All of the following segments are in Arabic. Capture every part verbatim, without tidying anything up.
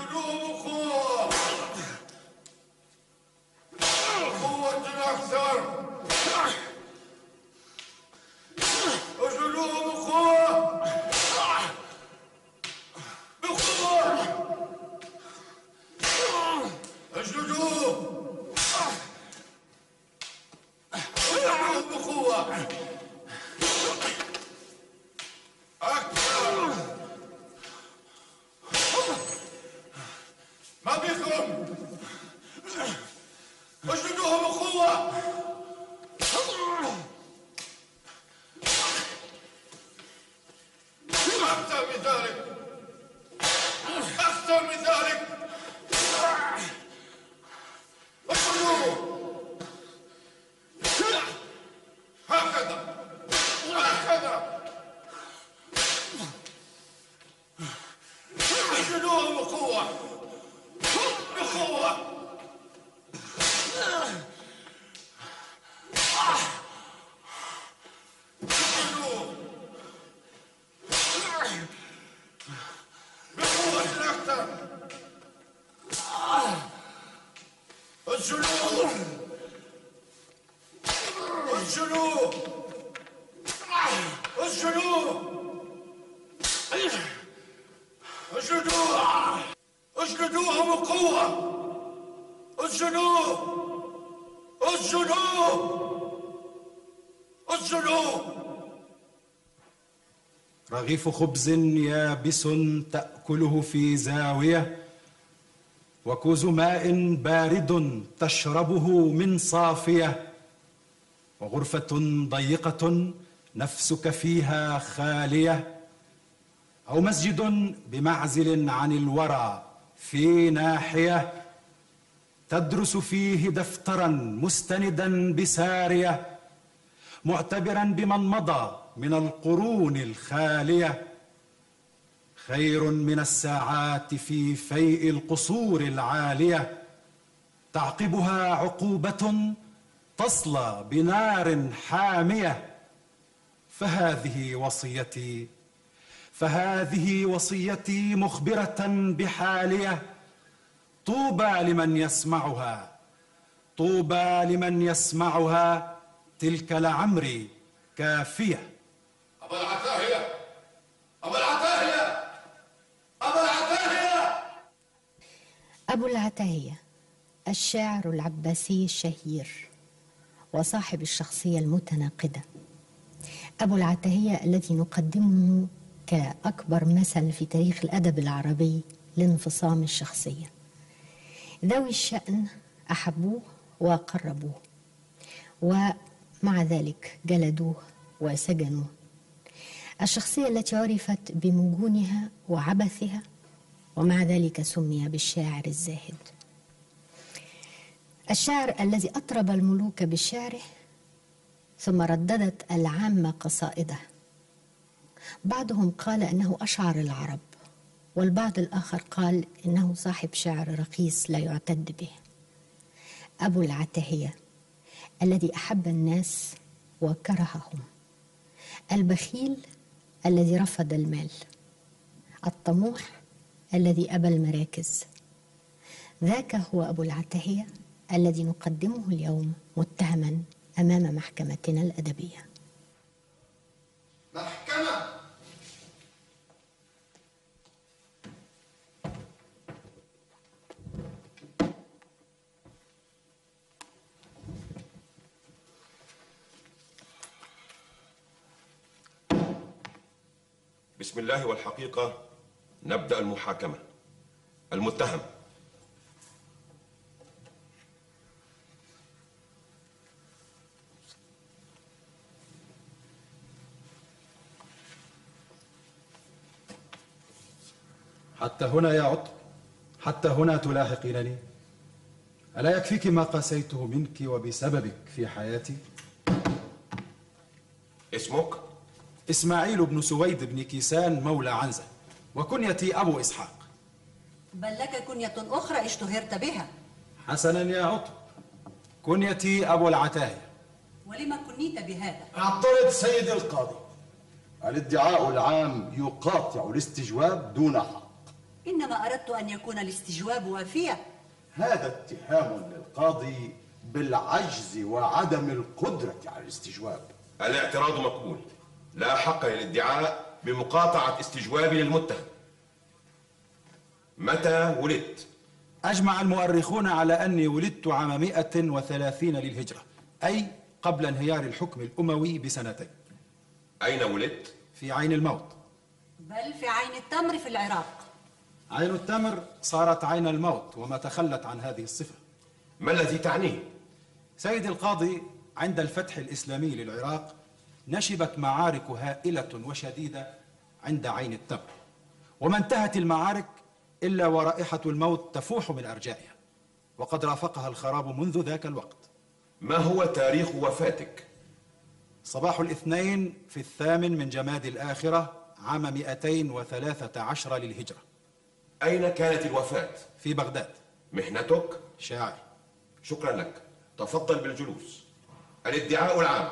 اسجدوهم أخوة قوة أكثر. اسجدوهم أخوة بقوة. اسجدوه اسجدوهم بقوة أكثر. ما بكم اسجدوهم بقوة. أكثر من ذلك أكثر من ذلك. اسجدوه هكذا هكذا. اسجدوهم بقوة بقوة. اسجدوا اسجدوا اسجدوا اسجدوا اسجدوهم بقوة. اسجدوا اسجدوا اسجدوا. رغيف خبز يابس تأكله في زاوية، وكوز ماء بارد تشربه من صافية، وغرفة ضيقة نفسك فيها خالية، أو مسجد بمعزل عن الورى في ناحية، تدرس فيه دفترا مستندا بسارية، معتبرا بمن مضى من القرون الخالية، خير من الساعات في فيء القصور العالية، تعقبها عقوبة تصلى بنار حامية. فهذه وصيتي فهذه وصيتي مخبرة بحالية، طوبى لمن يسمعها طوبى لمن يسمعها، تلك لعمري كافية. أبا العتاهية أبا العتاهية أبا العتاهية. أبو العتاهية الشاعر العباسي الشهير وصاحب الشخصية المتناقضة. أبو العتاهية الذي نقدمه كأكبر مثل في تاريخ الأدب العربي لانفصام الشخصية. ذوي الشأن أحبوه وقربوه، ومع ذلك جلدوه وسجنوه. الشخصية التي عرفت بمجونها وعبثها، ومع ذلك سمي بالشاعر الزاهد. الشاعر الذي أطرب الملوك بشعره، ثم رددت العامة قصائده. بعضهم قال أنه أشعر العرب، والبعض الآخر قال إنه صاحب شعر رخيص لا يعتد به. أبو العتاهية الذي أحب الناس وكرههم، البخيل الذي رفض المال، الطموح الذي أبى المراكز، ذاك هو أبو العتاهية الذي نقدمه اليوم متهما أمام محكمتنا الأدبية. محكمة. بسم الله والحقيقة نبدأ المحاكمة. المتهم. حتى هنا يا عطب، حتى هنا تلاحقينني؟ ألا يكفيك ما قاسيته منك وبسببك في حياتي؟ اسمك؟ إسماعيل بن سويد بن كيسان مولى عنزة، وكنيتي أبو إسحاق. بل لك كنية أخرى اشتهرت بها. حسنا يا عطب، كنيتي أبو العتاهية. ولما كنيت بهذا؟ اعترض سيد القاضي. الادعاء العام يقاطع الاستجواب دون حق. إنما أردت أن يكون الاستجواب وافيا. هذا اتهام للقاضي بالعجز وعدم القدرة على الاستجواب. الاعتراض مقبول. لا حق للادعاء بمقاطعة استجوابي للمتهم. متى ولدت؟ أجمع المؤرخون على أني ولدت عام مئة وثلاثين للهجرة، أي قبل انهيار الحكم الأموي بسنتين. أين ولدت؟ في عين الموت. بل في عين التمر في العراق. عين التمر صارت عين الموت وما تخلت عن هذه الصفة. ما الذي تعنيه؟ سيدي القاضي، عند الفتح الإسلامي للعراق نشبت معارك هائلة وشديدة عند عين التمر، وما انتهت المعارك إلا ورائحة الموت تفوح من أرجائها، وقد رافقها الخراب منذ ذاك الوقت. ما هو تاريخ وفاتك؟ صباح الاثنين في الثامن من جماد الآخرة عام مئتين وثلاثة عشر للهجرة. أين كانت الوفاة؟ في بغداد. مهنتك؟ شاعر. شكرا لك، تفضل بالجلوس. الادعاء العام.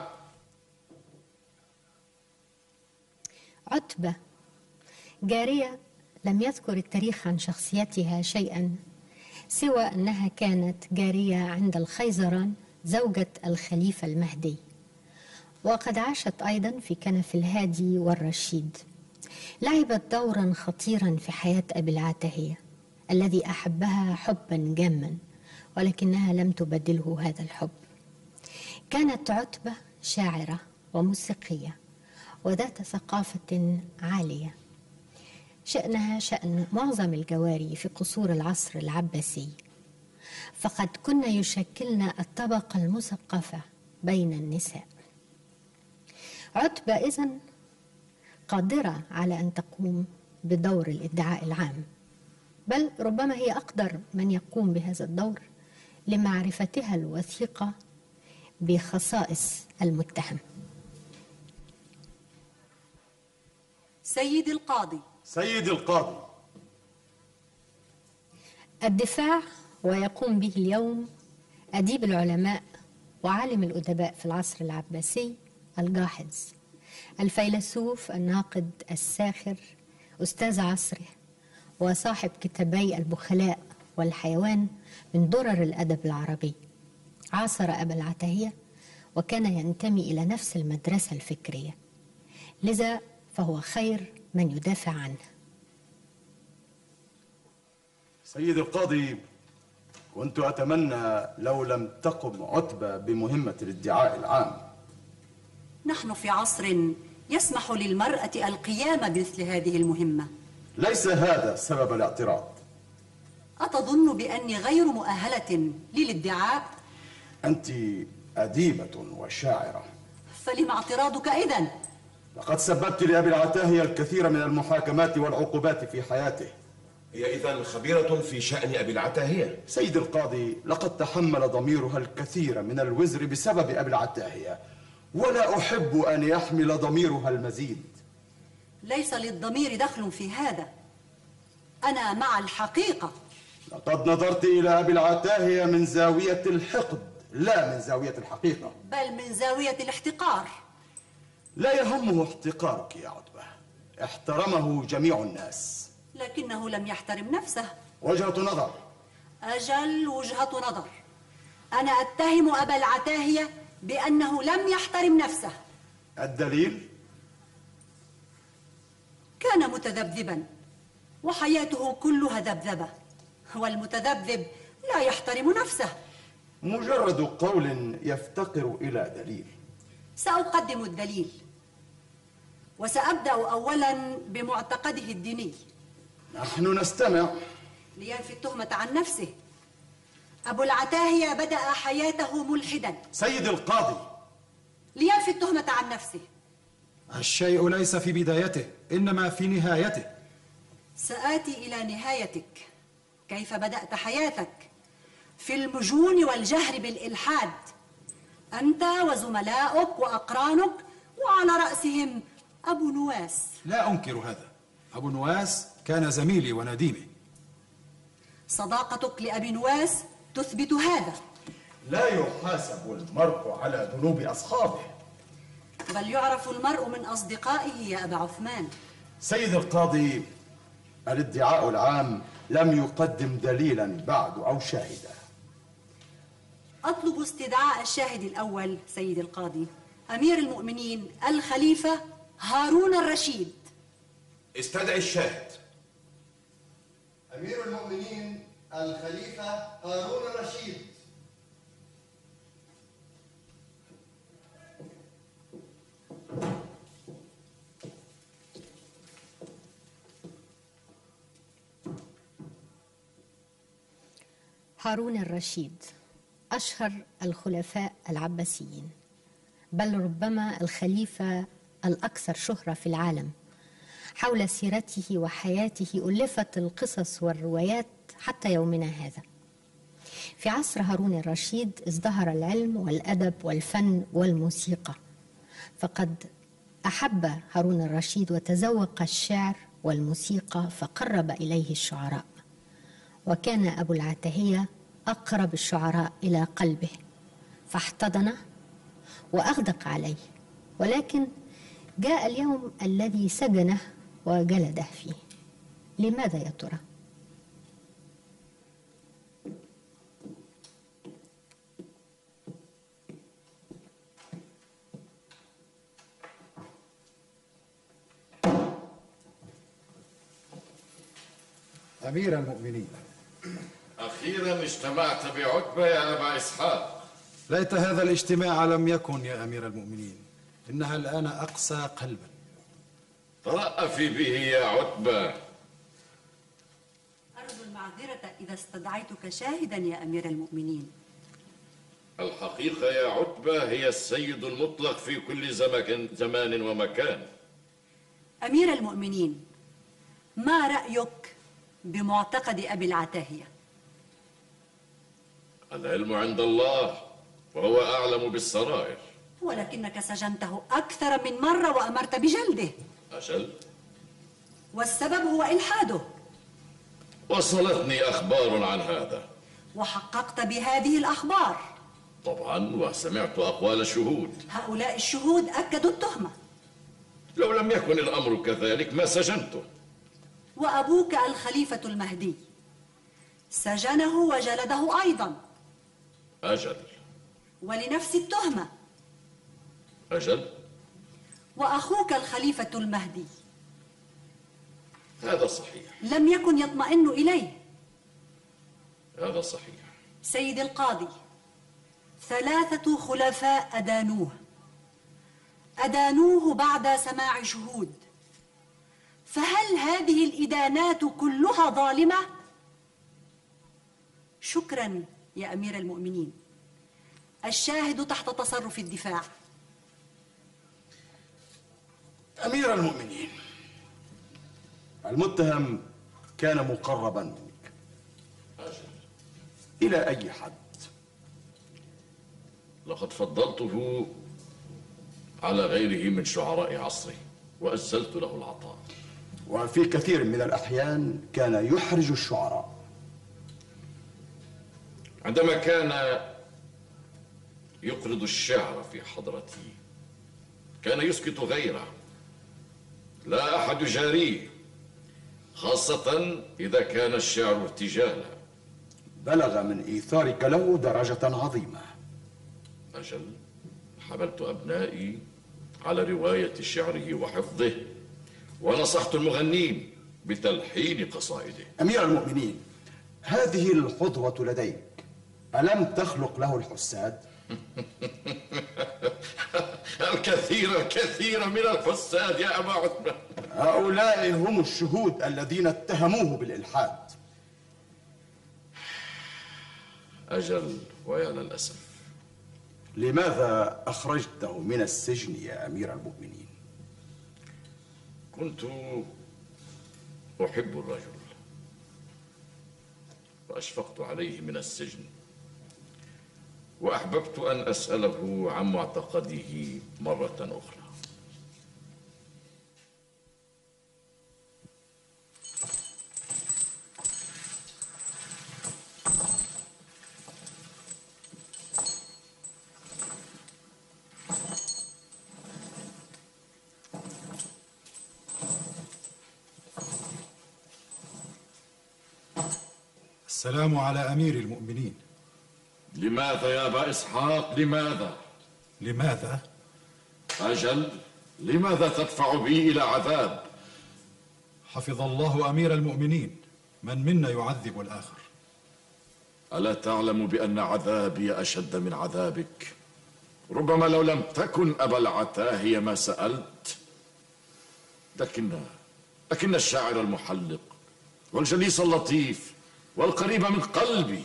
عتبة جارية لم يذكر التاريخ عن شخصيتها شيئا سوى أنها كانت جارية عند الخيزران زوجة الخليفة المهدي، وقد عاشت أيضا في كنف الهادي والرشيد. لعبت دورا خطيرا في حياة أبي العتاهية الذي أحبها حبا جاما، ولكنها لم تبدله هذا الحب. كانت عتبة شاعرة وموسيقية وذات ثقافة عالية، شأنها شأن معظم الجواري في قصور العصر العباسي، فقد كن يشكلن الطبقة المثقفة بين النساء. عتبة إذن قادرة على أن تقوم بدور الادعاء العام، بل ربما هي أقدر من يقوم بهذا الدور لمعرفتها الوثيقة بخصائص المتهم. سيدي القاضي. سيدي القاضي، الدفاع ويقوم به اليوم أديب العلماء وعالم الأدباء في العصر العباسي الجاحظ، الفيلسوف الناقد الساخر أستاذ عصره، وصاحب كتابي البخلاء والحيوان من درر الأدب العربي. عاصر أبا العتاهية وكان ينتمي إلى نفس المدرسة الفكرية، لذا فهو خير من يدافع عنه. سيدي القاضي، كنت أتمنى لو لم تقم عتبة بمهمة الادعاء العام. نحن في عصر يسمح للمرأة القيام بمثل هذه المهمة. ليس هذا سبب الاعتراض. أتظن بأني غير مؤهلة للادعاء؟ أنت أديبة وشاعرة. فلم اعتراضك إذن؟ لقد سببت لأبي العتاهية الكثير من المحاكمات والعقوبات في حياته. هي إذن خبيرة في شأن أبي العتاهية. سيد القاضي، لقد تحمل ضميرها الكثير من الوزر بسبب أبي العتاهية، ولا أحب أن يحمل ضميرها المزيد. ليس للضمير دخل في هذا، أنا مع الحقيقة. لقد نظرت إلى أبي العتاهية من زاوية الحقد لا من زاوية الحقيقة، بل من زاوية الاحتقار. لا يهمه احتقارك يا عتبة، احترمه جميع الناس. لكنه لم يحترم نفسه. وجهة نظر. أجل، وجهة نظر. أنا أتهم أبا العتاهية بأنه لم يحترم نفسه. الدليل؟ كان متذبذبا وحياته كلها ذبذبة، والمتذبذب لا يحترم نفسه. مجرد قول يفتقر إلى دليل. سأقدم الدليل، وسأبدأ أولا بمعتقده الديني. نحن نستمع. لينفي التهمة عن نفسه. أبو العتاهية بدأ حياته ملحدا. سيد القاضي، لينفي التهمة عن نفسه. الشيء ليس في بدايته، إنما في نهايته. سآتي إلى نهايتك. كيف بدأت حياتك؟ في المجون والجهر بالإلحاد، أنت وزملاؤك وأقرانك، وعلى رأسهم أبو نواس. لا أنكر هذا، أبو نواس كان زميلي ونديمي. صداقتك لأبي نواس تثبت هذا. لا يحاسب المرء على ذنوب أصحابه، بل يعرف المرء من أصدقائه يا أبا عثمان. سيد القاضي، الادعاء العام لم يقدم دليلا بعد أو شاهدا. أطلب استدعاء الشاهد الأول سيد القاضي، أمير المؤمنين الخليفة هارون الرشيد. استدعي الشاهد. أمير المؤمنين الخليفة هارون الرشيد. هارون الرشيد أشهر الخلفاء العباسيين، بل ربما الخليفة الأكثر شهرة في العالم. حول سيرته وحياته ألفت القصص والروايات حتى يومنا هذا. في عصر هارون الرشيد ازدهر العلم والأدب والفن والموسيقى، فقد أحب هارون الرشيد وتذوق الشعر والموسيقى فقرب إليه الشعراء، وكان أبو العتاهية أقرب الشعراء إلى قلبه فاحتضنه وأغدق عليه. ولكن جاء اليوم الذي سجنه وجلده فيه. لماذا يا ترى؟ أمير المؤمنين، أخيرا اجتمعت بعتبة يا أبا إسحاق. ليت هذا الاجتماع لم يكن يا أمير المؤمنين، إنها الآن أقسى قلبا. ترأفي به يا عتبة. أرجو المعذرة إذا استدعيتك شاهدا يا أمير المؤمنين. الحقيقة يا عتبة هي السيد المطلق في كل زمك زمان ومكان. أمير المؤمنين، ما رأيك بمعتقد أبي العتاهية؟ العلم عند الله وهو أعلم بالسرائر. ولكنك سجنته أكثر من مرة وأمرت بجلده. أجل؟ والسبب هو إلحاده. وصلتني أخبار عن هذا. وحققت بهذه الأخبار؟ طبعا، وسمعت أقوال الشهود. هؤلاء الشهود أكدوا التهمة. لو لم يكن الأمر كذلك ما سجنته. وأبوك الخليفة المهدي سجنه وجلده أيضا. أجل. ولنفس التهمة. أجل. وأخوك الخليفة المهدي هذا صحيح. لم يكن يطمئن إليه. هذا صحيح. سيد القاضي، ثلاثة خلفاء أدانوه أدانوه بعد سماع شهود، فهل هذه الإدانات كلها ظالمة؟ شكرا يا أمير المؤمنين، الشاهد تحت تصرف الدفاع. أمير المؤمنين، المتهم كان مقربا منك. أجل. إلى أي حد؟ لقد فضلته على غيره من شعراء عصره وأزلت له العطاء. وفي كثير من الأحيان كان يحرج الشعراء. عندما كان يقرض الشعر في حضرته كان يسكت غيره، لا أحد يجاريه، خاصة إذا كان الشعر ارتجالا. بلغ من إيثارك له درجة عظيمة. أجل، حملت أبنائي على رواية شعره وحفظه، ونصحت المغنين بتلحين قصائده. أمير المؤمنين، هذه الحظوة لديك ألم تخلق له الحساد؟ الكثير الكثير من الحساد يا أبا عتبة. هؤلاء هم الشهود الذين اتهموه بالإلحاد. أجل، ويا للأسف. لماذا أخرجته من السجن يا أمير المؤمنين؟ كنت أحب الرجل وأشفقت عليه من السجن، وأحببت أن أسأله عن معتقده مرة أخرى. السلام على أمير المؤمنين. لماذا يا أبا إسحاق؟ لماذا؟ لماذا؟ أجل، لماذا تدفع بي إلى عذاب؟ حفظ الله أمير المؤمنين، من منا يعذب الآخر. ألا تعلم بأن عذابي أشد من عذابك؟ ربما لو لم تكن أبا العتاهية ما سألت، لكن لكن الشاعر المحلق والجليس اللطيف والقريب من قلبي،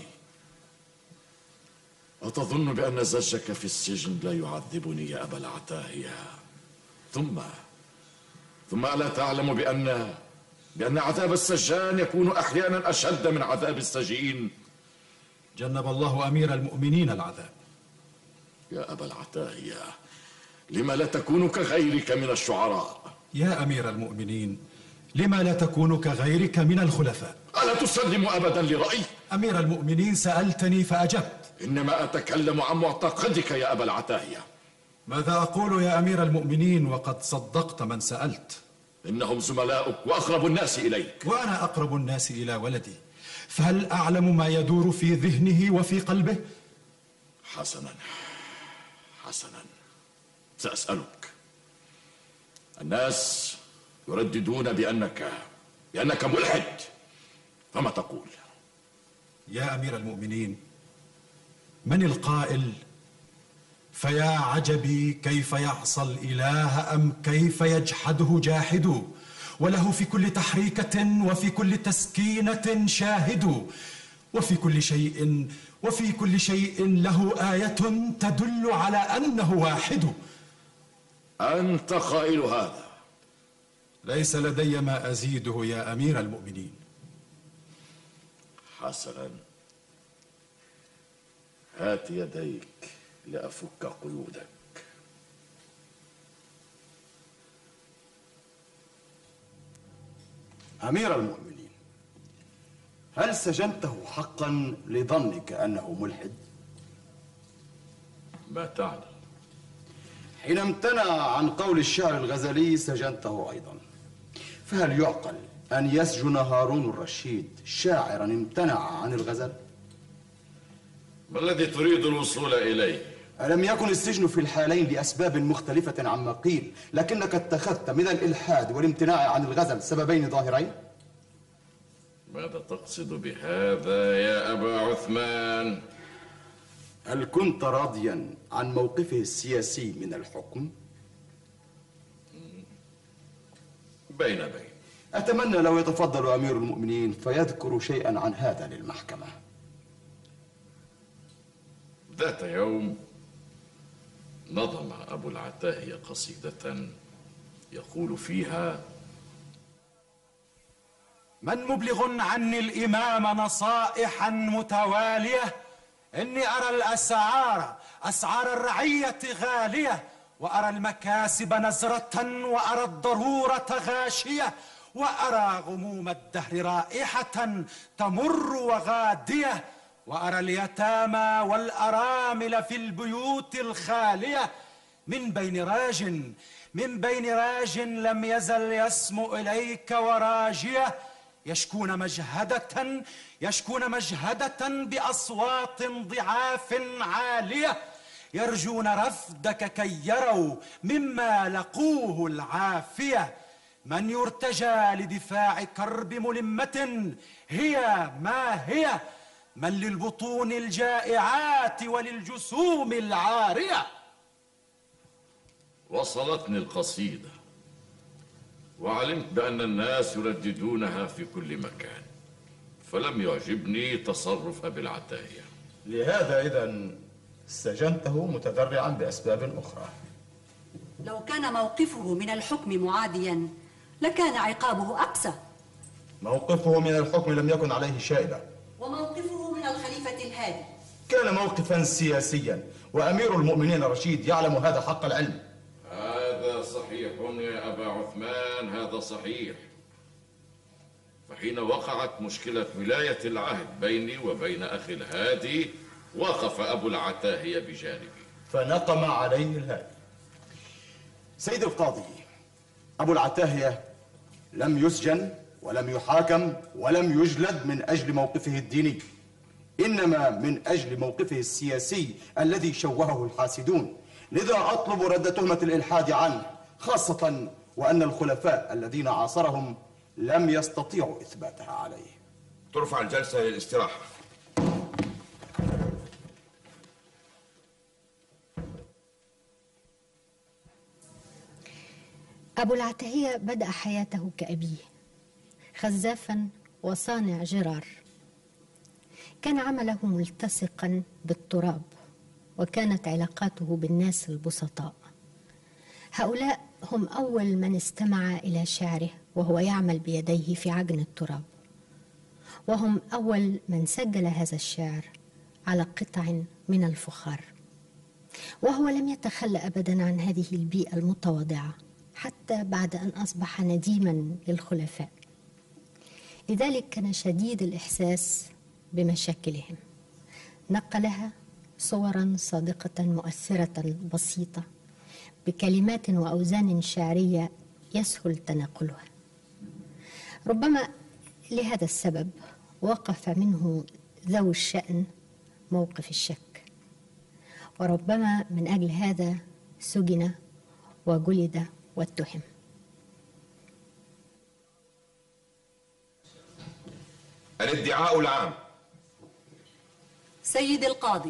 أتظن بأن زجك في السجن لا يعذبني يا أبا العتاهية؟ ثم ثم ألا تعلم بأن بأن عذاب السجان يكون أحيانا أشد من عذاب السجين؟ جنب الله أمير المؤمنين العذاب. يا أبا العتاهية، لما لا تكون كغيرك من الشعراء؟ يا أمير المؤمنين، لما لا تكون كغيرك من الخلفاء؟ ألا تسلم أبدا لرأيي؟ أمير المؤمنين، سألتني فأجبت. إنما أتكلم عن معتقدك يا أبا العتاهية. ماذا أقول يا أمير المؤمنين وقد صدقت من سألت؟ إنهم زملاؤك وأقرب الناس إليك. وأنا أقرب الناس إلى ولدي، فهل أعلم ما يدور في ذهنه وفي قلبه؟ حسنا حسنا، سأسألك. الناس يرددون بأنك بأنك ملحد، فما تقول؟ يا أمير المؤمنين، من القائل فيا عجبي كيف يعصى الإله أم كيف يجحده جاحد، وله في كل تحريكة وفي كل تسكينة شاهد، وفي كل شيء وفي كل شيء له آية تدل على أنه واحد. أنت قائل هذا؟ ليس لدي ما أزيده يا أمير المؤمنين. حسنا، هات يديك لأفك قيودك. أمير المؤمنين، هل سجنته حقا لظنك أنه ملحد؟ ما تعني؟ حين امتنع عن قول الشعر الغزلي سجنته أيضا، فهل يعقل أن يسجن هارون الرشيد شاعرا امتنع عن الغزل؟ ما الذي تريد الوصول إليه؟ ألم يكن السجن في الحالين لأسباب مختلفة عما قيل، لكنك اتخذت من الإلحاد والامتناع عن الغزل سببين ظاهرين؟ ماذا تقصد بهذا يا أبا عثمان؟ هل كنت راضيا عن موقفه السياسي من الحكم؟ بين بين. أتمنى لو يتفضل أمير المؤمنين فيذكر شيئا عن هذا للمحكمة. ذات يوم نظم أبو العتاهية قصيدة يقول فيها: من مبلغ عني الإمام نصائحا متوالية، إني أرى الأسعار أسعار الرعية غالية، وأرى المكاسب نزرة، وأرى الضرورة غاشية، وأرى غموم الدهر رائحة تمر وغادية، وأرى اليتامى والأرامل في البيوت الخالية، من بين راج من بين راج لم يزل يسمو إليك وراجية، يشكون مجهدة يشكون مجهدة بأصوات ضعاف عالية، يرجون رفدك كي يروا مما لقوه العافية، من يرتجى لدفاع كرب ملمة هي ما هي، من للبطون الجائعات وللجسوم العارية. وصلتني القصيدة وعلمت بأن الناس يرددونها في كل مكان، فلم يعجبني تصرف أبي العتاهية. لهذا إذا سجنته متذرعا بأسباب أخرى. لو كان موقفه من الحكم معاديا لكان عقابه أقسى. موقفه من الحكم لم يكن عليه شائبة. وموقفه من الخليفة الهادي كان موقفا سياسيا، وأمير المؤمنين رشيد يعلم هذا حق العلم. هذا صحيح يا أبا عثمان، هذا صحيح. فحين وقعت مشكلة ولاية العهد بيني وبين أخي الهادي وقف أبو العتاهية بجانبي فنقم عليه الهادي. سيد القاضي، أبو العتاهية لم يسجن ولم يحاكم ولم يجلد من أجل موقفه الديني، إنما من أجل موقفه السياسي الذي شوهه الحاسدون. لذا أطلب رد تهمة الإلحاد عنه، خاصة وأن الخلفاء الذين عاصرهم لم يستطيعوا إثباتها عليه. ترفع الجلسة للاستراحة. أبو العتاهية بدأ حياته كأبيه، خزافا وصانع جرار. كان عمله ملتصقا بالتراب، وكانت علاقاته بالناس البسطاء. هؤلاء هم أول من استمع إلى شعره وهو يعمل بيديه في عجن التراب، وهم أول من سجل هذا الشعر على قطع من الفخار. وهو لم يتخلى أبدا عن هذه البيئة المتواضعة حتى بعد أن أصبح نديما للخلفاء. لذلك كان شديد الإحساس بمشاكلهم، نقلها صورا صادقة مؤثرة بسيطة بكلمات وأوزان شعرية يسهل تناقلها. ربما لهذا السبب وقف منه ذو الشأن موقف الشك، وربما من أجل هذا سجن وجلد واتهم. الادعاء العام. سيد القاضي،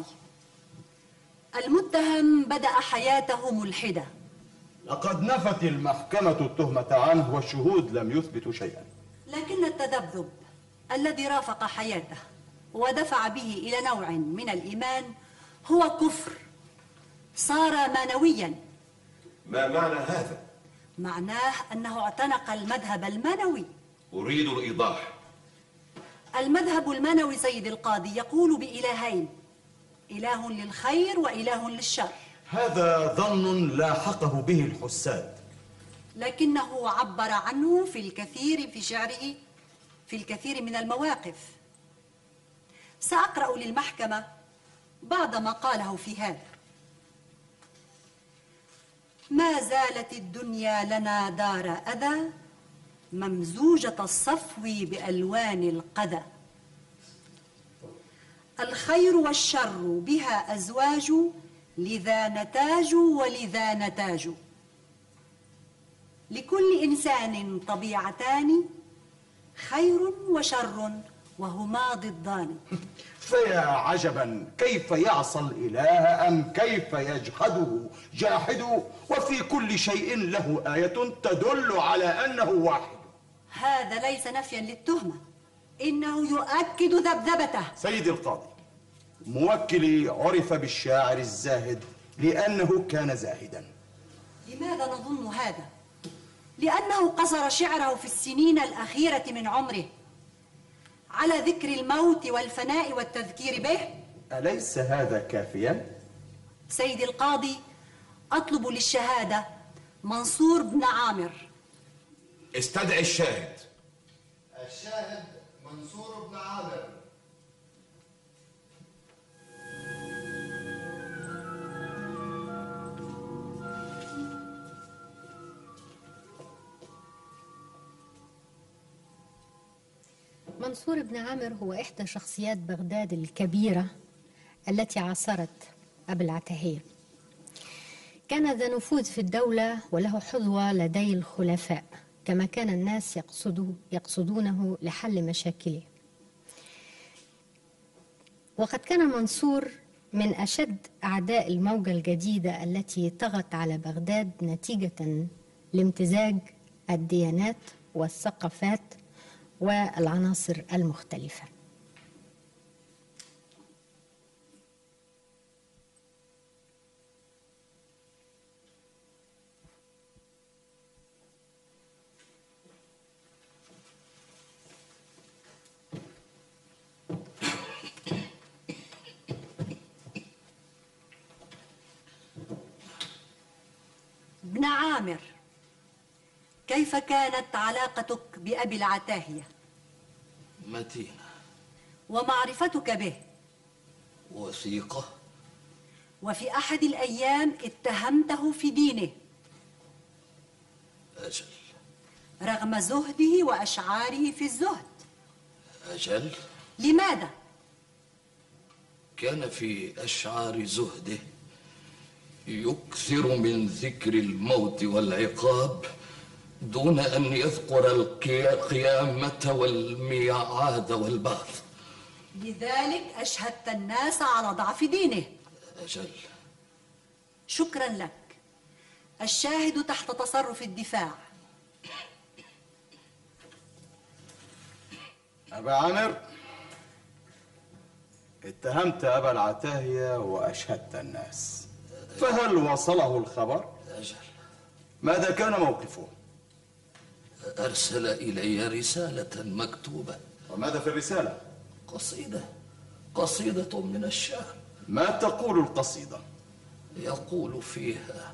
المتهم بدأ حياته ملحدة. لقد نفت المحكمة التهمة عنه والشهود لم يثبتوا شيئا، لكن التذبذب الذي رافق حياته ودفع به إلى نوع من الإيمان هو كفر، صار مانويا. ما معنى هذا؟ معناه أنه اعتنق المذهب المانوي. أريد الإيضاح. المذهب المانوي سيد القاضي يقول بإلهين، إله للخير وإله للشر. هذا ظن لاحقه به الحساد، لكنه عبر عنه في الكثير في شعره في الكثير من المواقف. سأقرأ للمحكمة بعض ما قاله في هذا. ما زالت الدنيا لنا دار أذى، ممزوجة الصفو بألوان القذى. الخير والشر بها أزواج، لذا نتاج ولذا نتاج. لكل إنسان طبيعتان، خير وشر وهما ضدان. فيا عجبا كيف يعصى الإله أم كيف يجحده جاحد، وفي كل شيء له آية تدل على أنه واحد. هذا ليس نفيا للتهمة، إنه يؤكد ذبذبته. سيدي القاضي، موكلي عرف بالشاعر الزاهد لأنه كان زاهدا. لماذا نظن هذا؟ لأنه قصر شعره في السنين الأخيرة من عمره على ذكر الموت والفناء والتذكير به. أليس هذا كافيا؟ سيدي القاضي، أطلب للشهادة منصور بن عامر. استدعي الشاهد. الشاهد منصور بن عامر. منصور بن عامر هو إحدى شخصيات بغداد الكبيرة التي عاصرت أبا العتاهية. كان ذا نفوذ في الدولة وله حظوة لدي الخلفاء، كما كان الناس يقصدوا يقصدونه لحل مشاكله. وقد كان منصور من أشد أعداء الموجة الجديدة التي طغت على بغداد نتيجة لامتزاج الديانات والثقافات والعناصر المختلفة. ابن عامر، كيف كانت علاقتك بأبي العتاهية؟ متينة. ومعرفتك به؟ وثيقة. وفي أحد الأيام اتهمته في دينه؟ أجل. رغم زهده وأشعاره في الزهد. أجل؟ لماذا؟ كان في أشعار زهده يكثر من ذكر الموت والعقاب دون أن يذكر القيامة والميعاد والبعث. لذلك أشهدت الناس على ضعف دينه. أجل. شكرا لك. الشاهد تحت تصرف الدفاع. أبا عامر، اتهمت أبا العتاهية وأشهدت الناس، فهل وصله الخبر؟ أجل. ماذا كان موقفه؟ أرسل إلي رسالة مكتوبة. وماذا في الرسالة؟ قصيدة قصيدة من الشعر. ما تقول القصيدة؟ يقول فيها: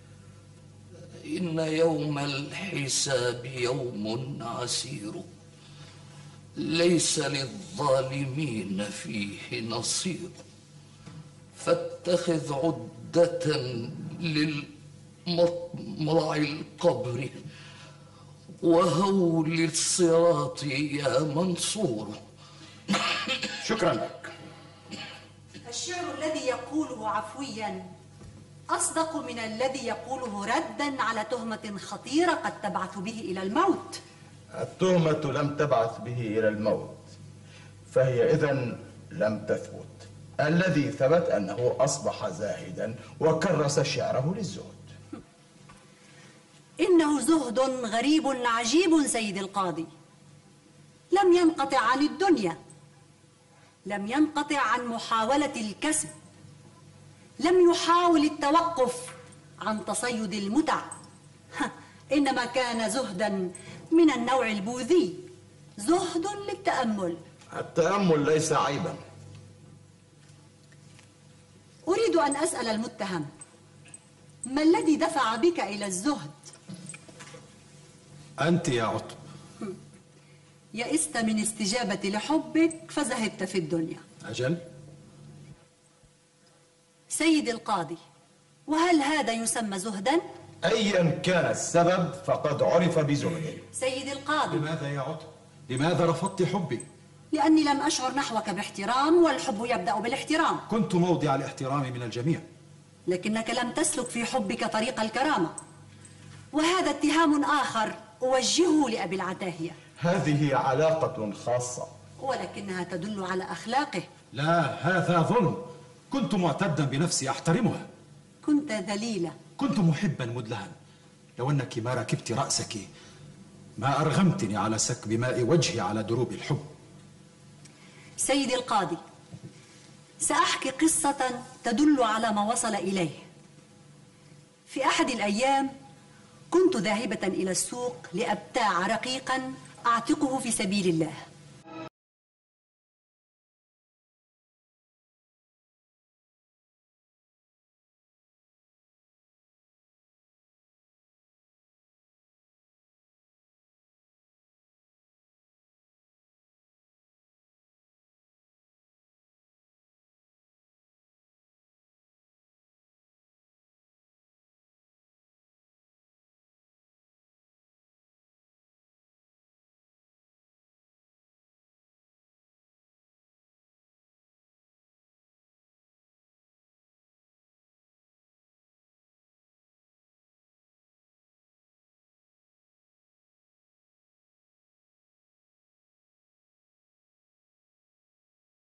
إن يوم الحساب يوم عسير، ليس للظالمين فيه نصير، فاتخذ عدة للمطلع القبر، وهول الصراط يا منصور. شكرا لك. الشعر الذي يقوله عفويا أصدق من الذي يقوله ردا على تهمة خطيرة قد تبعث به إلى الموت. التهمة لم تبعث به إلى الموت، فهي إذن لم تثبت. الذي ثبت أنه أصبح زاهدا وكرس شعره للزهد. إنه زهد غريب عجيب سيد القاضي. لم ينقطع عن الدنيا، لم ينقطع عن محاولة الكسب، لم يحاول التوقف عن تصيد المتع، إنما كان زهدا من النوع البوذي، زهد للتأمل. التأمل ليس عيبا. أريد أن أسأل المتهم: ما الذي دفع بك إلى الزهد؟ أنت يا عطب. يئست من استجابة لحبك فزهدت في الدنيا. أجل. سيد القاضي، وهل هذا يسمى زهدا؟ أيا كان السبب فقد عرف بزهده. سيد القاضي، لماذا يا عطب؟ لماذا رفضت حبي؟ لأني لم أشعر نحوك باحترام، والحب يبدأ بالاحترام. كنت موضع الاحترام من الجميع، لكنك لم تسلك في حبك طريق الكرامة، وهذا اتهام آخر أوجهه لأبي العتاهية. هذه علاقة خاصة، ولكنها تدل على أخلاقه. لا، هذا ظلم. كنت معتدا بنفسي أحترمها. كنت ذليلا. كنت محبا مدلها. لو أنك ما ركبت رأسك ما أرغمتني على سكب ماء وجهي على دروب الحب. سيدي القاضي، سأحكي قصة تدل على ما وصل إليه. في أحد الأيام كنت ذاهبة إلى السوق لأبتاع رقيقا أعتقه في سبيل الله.